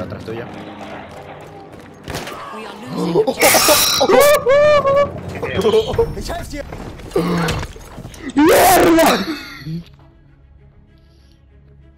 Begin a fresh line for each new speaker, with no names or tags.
atrás tuya.
We are losing.
Ich helfe dir!
¡Mierda!